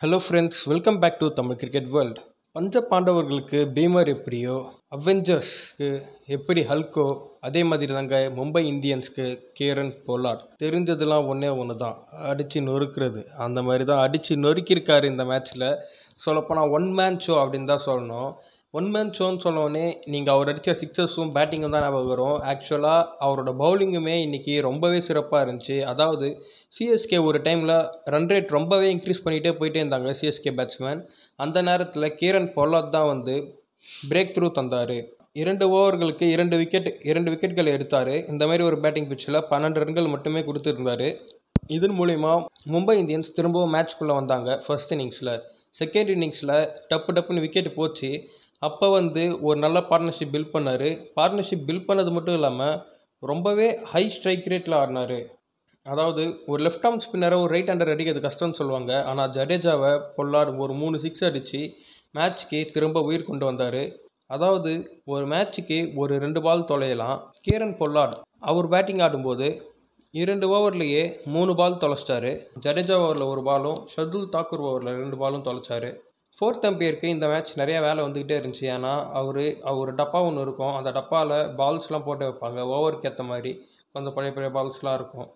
Hello friends, welcome back to Tamil cricket world. பஞ்ச பாண்டவர்களுக்கு பீமர் எப்படியோ, அவெஞ்சர்ஸ்க்கு எப்படி ஹல்கோ, அதே மாதிரி தாங்க மும்பை இந்தியன்ஸ்க்கு கேரன் பொலார்ட். தெரிஞ்சதெல்லாம் ஒன்றே ஒன்று தான், அடித்து நொறுக்கிறது. அந்த மாதிரி தான் அடித்து நொறுக்கியிருக்காரு இந்த மேட்ச்சில். சொல்லப்போனால் ஒன் மேன் ஷோ அப்படின்னு தான் சொல்லணும். ஒன் மேன் ஷோன்னு சொன்னோடனே நீங்கள் அவர் அடித்த சிக்ஸஸும் பேட்டிங்கும் தான் ஞாபகம் வரும். ஆக்சுவலாக அவரோட பவுலிங்குமே இன்றைக்கி ரொம்பவே சிறப்பாக இருந்துச்சு. அதாவது சிஎஸ்கே ஒரு டைமில் ரன் ரேட் ரொம்பவே இன்க்ரீஸ் பண்ணிகிட்டே போயிட்டே இருந்தாங்க சிஎஸ்கே பேட்ஸ்மேன். அந்த நேரத்தில் கேரன் பொலார்ட் தான் வந்து பிரேக் த்ரூ தந்தார். 2 ஓவர்களுக்கு 2 விக்கெட்கள் எடுத்தார். இந்த மாதிரி ஒரு பேட்டிங் பிச்சில் 12 ரன்கள் மட்டுமே கொடுத்துருந்தார். இதன் மூலிமா மும்பை இந்தியன்ஸ் திரும்பவும் மேட்ச்குள்ளே வந்தாங்க. ஃபர்ஸ்ட் இன்னிங்ஸில், செகண்ட் இன்னிங்ஸில் டப்புன்னு விக்கெட் போச்சு. அப்போ வந்து ஒரு நல்ல பார்ட்னர்ஷிப் பில்ட் பண்ணார். பார்ட்னர்ஷிப் பில்ட் பண்ணது மட்டும் இல்லாமல் ரொம்பவே ஹை ஸ்ட்ரைக் ரேட்டில் ஆடினார். அதாவது ஒரு லெஃப்ட் ஆர்ம் ஸ்பின்னரை ஒரு ரைட் ஹேண்டர் அடிக்கிறது கஷ்டம்னு சொல்லுவாங்க. ஆனால் ஜடேஜாவை பொல்லார்ட் ஒரு 3 சிக்ஸ் அடித்து மேட்ச்க்கு திரும்ப உயிர் கொண்டு வந்தார். அதாவது ஒரு மேட்ச்சுக்கு ஒரு 2 பால் தொலையலாம். கேரன் பொல்லார்ட் அவர் பேட்டிங் ஆடும்போது 2 ஓவர்லேயே 3 பால் தொலைச்சிட்டாரு. ஜடேஜா ஓவரில் 1 பாலும், ஷர்துல் தாக்கூர் ஓவரில் 2 பாலும் தொலைச்சாரு. ஃபோர்த் அம்பையருக்கு இந்த மேட்ச் நிறையா வேலை வந்துக்கிட்டே இருந்துச்சு. ஏன்னா அவர் டப்பா ஒன்று இருக்கும். அந்த டப்பாவில் பால்ஸ்லாம் போட்டு வைப்பாங்க. ஓவருக்கு ஏற்ற மாதிரி கொஞ்சம் பழைய பால்ஸ்லாம் இருக்கும்.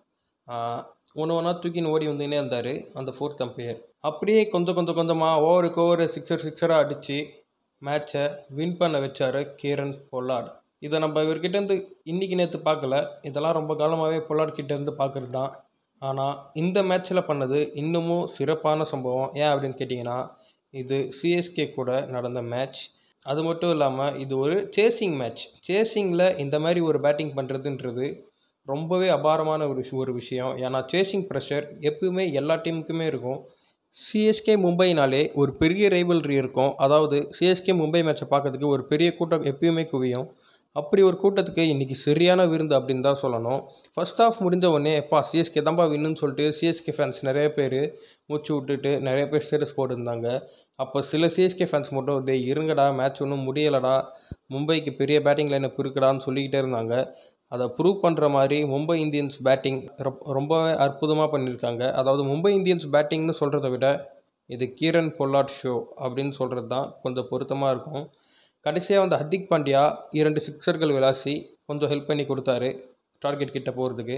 ஒன்று ஒன்றா தூக்கின்னு ஓடி வந்துக்கினே இருந்தார் அந்த ஃபோர்த் அம்பையர். அப்படியே கொஞ்சமாக ஓவருக்கு ஓவர் சிக்ஸராக அடித்து மேட்சை வின் பண்ண வச்சார் கேரன் பொல்லார்ட். இதை நம்ம இவர்கிட்டேருந்து இன்றைக்கி நேற்று பார்க்கல, இதெல்லாம் ரொம்ப காலமாகவே பொல்லார்ட் கிட்டேருந்து பார்க்குறது தான். ஆனால் இந்த மேட்ச்சில் பண்ணது இன்னமும் சிறப்பான சம்பவம். ஏன் அப்படின்னு கேட்டிங்கன்னா, இது சிஎஸ்கே கூட நடந்த மேட்ச். அது மட்டும் இல்லாமல் இது ஒரு சேசிங் மேட்ச். சேசிங்கில் இந்த மாதிரி ஒரு பேட்டிங் பண்ணுறதுன்றது ரொம்பவே அபாரமான ஒரு விஷயம். ஏன்னா சேசிங் ப்ரெஷர் எப்பவுமே எல்லா டீமுக்குமே இருக்கும். சிஎஸ்கே மும்பைனாலே ஒரு பெரிய ரைவல்ரி இருக்கும். அதாவது சிஎஸ்கே மும்பை மேட்சை பார்க்கறதுக்கு ஒரு பெரிய கூட்டம் எப்பயுமே குவியும். அப்படி ஒரு கூட்டத்துக்கு இன்றைக்கி சரியான விருந்து அப்படின்னு தான் சொல்லணும். ஃபர்ஸ்ட் ஆஃப் முடிஞ்ச உடனே சிஎஸ்கே தான்ப்பா வின்னுன்னு சொல்லிட்டு சிஎஸ்கே ஃபேன்ஸ் நிறைய பேர் மூச்சு விட்டுட்டு நிறைய பேர் ஸ்டேட்டஸ் போட்டுருந்தாங்க. அப்போ சில சிஎஸ்கே ஃபேன்ஸ் மட்டும் டேய் இருங்கடா, மேட்ச் ஒன்றும் முடியலடா, மும்பைக்கு பெரிய பேட்டிங் லைனப் இருக்குடான்னு சொல்லிக்கிட்டே இருந்தாங்க. அதை ப்ரூவ் பண்ணுற மாதிரி மும்பை இந்தியன்ஸ் பேட்டிங் ரொம்பவே அற்புதமாக பண்ணியிருக்காங்க. அதாவது மும்பை இந்தியன்ஸ் பேட்டிங்னு சொல்கிறத விட இது கேரன் பொல்லார்ட் ஷோ அப்படின்னு சொல்கிறது தான் கொஞ்சம் பொருத்தமாக இருக்கும். கடைசியாக வந்து ஹர்திக் பாண்டியா 2 சிக்ஸர்கள் விளாசி கொஞ்சம் ஹெல்ப் பண்ணி கொடுத்தாரு டார்கெட் கிட்ட போகிறதுக்கு.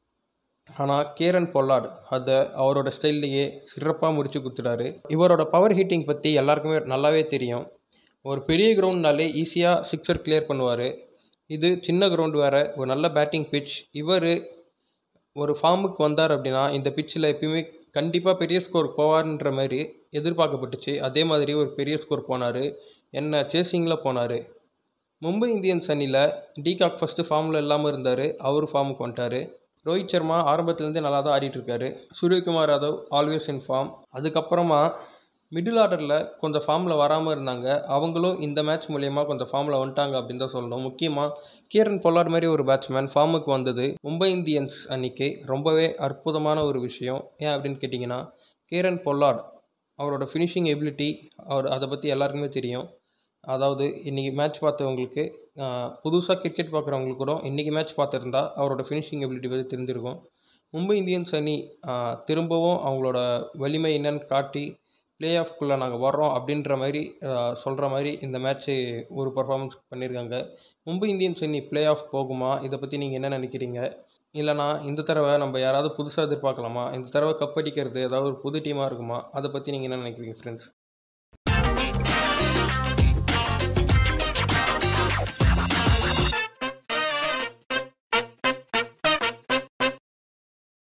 ஆனால் கேரன் பொல்லார்ட் அதை அவரோட ஸ்டைல்லையே சிறப்பாக முடிச்சு கொடுத்துட்டாரு. இவரோட பவர் ஹிட்டிங் பற்றி எல்லாருக்குமே நல்லாவே தெரியும். ஒரு பெரிய கிரவுண்ட்னாலே ஈஸியாக சிக்ஸர் கிளியர் பண்ணுவார். இது சின்ன கிரவுண்டு வேறு, ஒரு நல்ல பேட்டிங் பிட்ச். இவர் ஒரு ஃபார்முக்கு வந்தார் அப்படின்னா இந்த பிட்சில் எப்பயுமே கண்டிப்பாக பெரிய ஸ்கோர் போவார்ன்ற மாதிரி எதிர்பார்க்கப்பட்டுச்சு. அதே மாதிரி ஒரு பெரிய ஸ்கோர் போனார். என்ன சேசிங்கில் போனார். மும்பை இந்தியன்ஸ் அணியில் டிகாக் ஃபஸ்ட்டு ஃபார்மில் இல்லாமல் இருந்தார். அவர் ஃபார்முக்கு வந்துட்டார். ரோஹித் சர்மா ஆரம்பத்துலேருந்தே நல்லா தான் ஆடிட்டுருக்காரு. Suryakumar Yadav always in form. அதுக்கப்புறமா மிடில் ஆர்டரில் கொஞ்சம் ஃபார்மில் வராமல் இருந்தாங்க. அவங்களும் இந்த மேட்ச் மூலயமா கொஞ்சம் ஃபார்மில் வந்துட்டாங்க அப்படின்னு தான் சொல்லணும். முக்கியமாக கேரன் பொல்லார்ட் மாதிரி ஒரு பேட்ஸ்மேன் ஃபார்முக்கு வந்தது மும்பை இந்தியன்ஸ் அன்னைக்கு ரொம்பவே அற்புதமான ஒரு விஷயம். ஏன் அப்படின்னு கேட்டிங்கன்னா, கேரன் பொல்லார்ட் அவரோட ஃபினிஷிங் எபிலிட்டி அதை பற்றி எல்லாருக்குமே தெரியும். அதாவது இன்றைக்கி மேட்ச் பார்த்தவங்களுக்கு, புதுசாக கிரிக்கெட் பார்க்குறவங்களுக்கு கூட இன்றைக்கி மேட்ச் பார்த்துருந்தா அவரோட ஃபினிஷிங் எபிலிட்டி பற்றி தெரிஞ்சிருக்கும். மும்பை இந்தியன்ஸ் அணி திரும்பவும் அவங்களோட வலிமை என்னன்னு காட்டி ப்ளே ஆஃப்குள்ளே நாங்கள் வர்றோம் அப்படின்ற மாதிரி சொல்கிற மாதிரி இந்த மேட்ச்சு ஒரு பர்ஃபார்மன்ஸ் பண்ணியிருக்காங்க. மும்பை இந்தியன்ஸ் அணி ப்ளே ஆஃப் போகுமா? இதை பற்றி நீங்கள் என்ன நினைக்கிறீங்க? இல்லைனா இந்த தடவை நம்ம யாராவது புதுசாக எதிர்பார்க்கலாமா? இந்த தடவை கப் அடிக்கிறது ஏதாவது ஒரு புது டீமாக இருக்குமா? அதை பற்றி நீங்கள் என்ன நினைக்கிறீங்க ஃப்ரெண்ட்ஸ்?